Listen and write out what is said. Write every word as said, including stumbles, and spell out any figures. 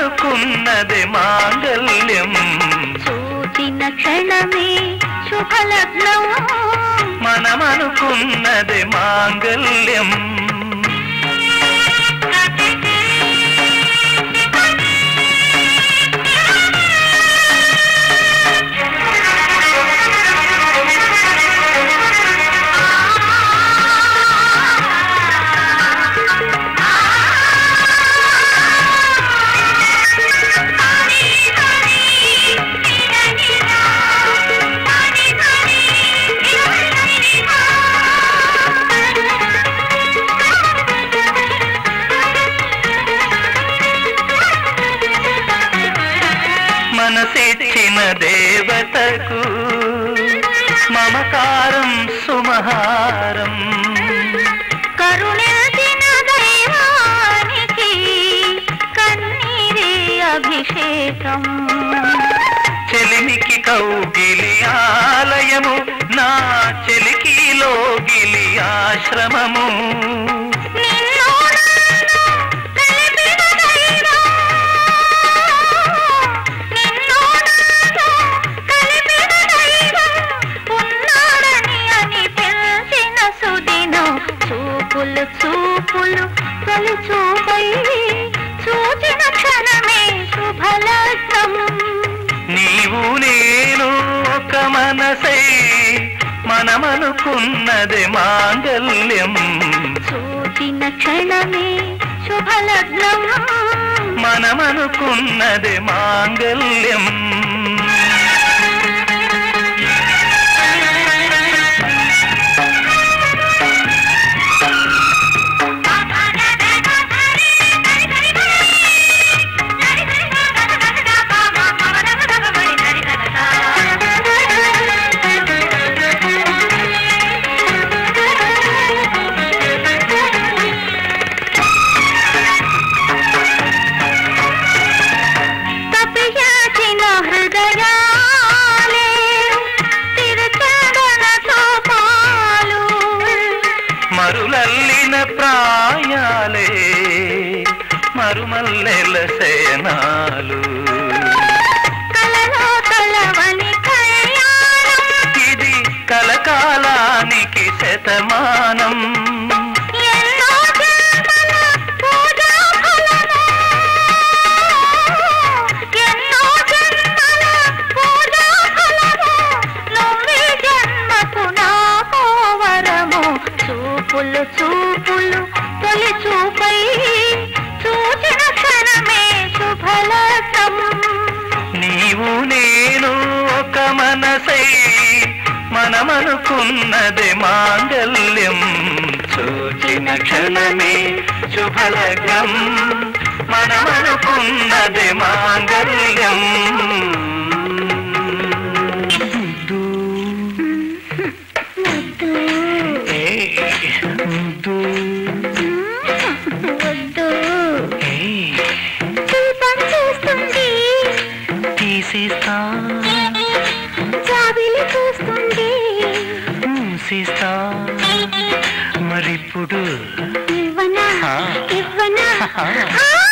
మనమనుకున్నది మాంగళ్యం చూచిన క్షణమే శుభలగ్నం మనమనుకున్నది మాంగళ్యం మనసిచ్చిన దేవతకు మమకారం సుమహారం కరుణించిన దైవానికి కన్నీరే అభిషేకం చెలిమికి కౌగిలి ఆలయము నా చెలికి లోగిలి ఆశ్రమము చూపులు చూపులు తొలి చూపై చూచిన క్షణమే శుభలగ్నం నీవు నేను ఒక మనసై మనమనుకున్నది మాంగళ్యం చూచిన క్షణమే శుభలగ్నం మనమనుకున్నది మాంగళ్యం మరులల్లిన ప్రాయాలే మరుమల్లెల సేనాలు కలలో కలవని కళ్యాణం ఇది కలకాలానికి శతమానం ఎన్నో జన్మల పూజా ఫలము ఎన్నో జన్మల పూజా ఫలము నువ్వే జన్మకు నాకో వరము చూపులు చూపులు తొలి చూపై చూచిన క్షణమే శుభలగ్నం నీవు నేను ఒక మనసై మనమనుకున్నది మాంగళ్యం చూచిన క్షణమే శుభలగ్నం మనమనుకున్నది మాంగళ్యం తీసేస్తా జాబిలి చూస్తుంది మూసేస్తా మరిప్పుడు ఇవ్వనా ఆ. ఇవ్వనా ఆ. ఆ